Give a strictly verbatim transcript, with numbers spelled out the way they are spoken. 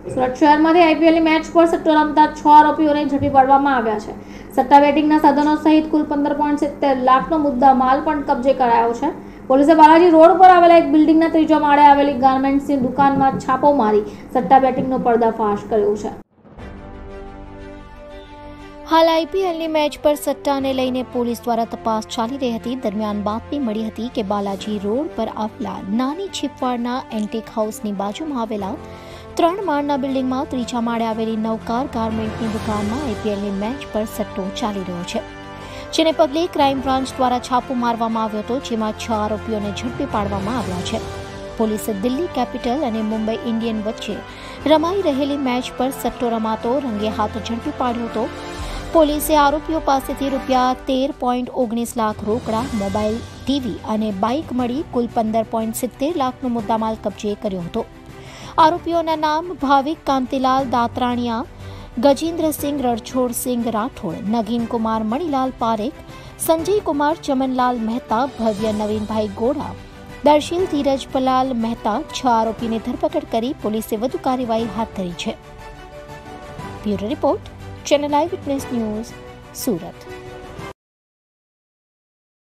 સુરત શહેરમાંથી આઈપીએલની મેચ પર સટ્ટો રમતા છ આરોપીઓને ઝડપી પાડવામાં આવ્યા છે. સટ્ટા બેટિંગના સાધનો સહિત કુલ પંદર પોઈન્ટ સિત્તેર લાખનો મુદ્દા માલ પણ કબજે કરાયો છે. પોલીસે બાલાજી રોડ પર આવેલા એક બિલ્ડિંગના ત્રીજા માળે આવેલી ગાર્મેન્ટ્સની દુકાનમાં છાપો મારી સટ્ટા બેટિંગનો પર્દાફાશ કર્યો છે. હાલ આઈપીએલની મેચ પર સટ્ટાને લઈને પોલીસ દ્વારા તપાસ ચાલી રહી હતી. દરમિયાન બાતમી મળી હતી કે બાલાજી રોડ પર આવેલા નાની છીપવાડના એન્ટિક હાઉસની બાજુમાં આવેલા ત્રણ માળના બિલ્ડિંગમાં ત્રીજા માળે આવેલી નવકાર ગાર્મેન્ટની દુકાનમાં આઈપીએલની મેચ પર સટ્ટો ચાલી રહ્યો છે, જેને પગલે ક્રાઇમ બ્રાન્ચ દ્વારા છાપો મારવામાં આવ્યો હતો, જેમાં છ આરોપીઓને ઝડપી પાડવામાં આવ્યા છે. પોલીસે દિલ્હી કેપિટલ અને મુંબઈ ઇન્ડિયન વચ્ચે રમાઈ રહેલી મેચ પર સટ્ટો રમાતો રંગે હાથ ઝડપી પાડ્યો હતો. પોલીસે આરોપીઓ પાસેથી રૂપિયા તેર પોઈન્ટ ઓગણીસ લાખ રોકડા, મોબાઈલ, ટીવી અને બાઇક મળી કુલ પંદર પોઈન્ટ સિત્તેર લાખનો મુદ્દામાલ કબજે કર્યો હતો. આરોપીઓના નામ ભાવિક કાંતિલાલ દાતરાણીયા, ગજેન્દ્રસિંહ રણછોડસિંહ રાઠોડ, નગીન કુમાર મણીલાલ પારેખ, સંજય કુમાર ચમનલાલ મહેતા, ભવ્ય નવીનભાઈ ગોડા, દર્શીલ ધીરજપલાલ મહેતા. છ આરોપીને ધરપકડ કરી પોલીસે વધુ કાર્યવાહી હાથ ધરી છે. Bureau report, channel eyewitness news, Surat.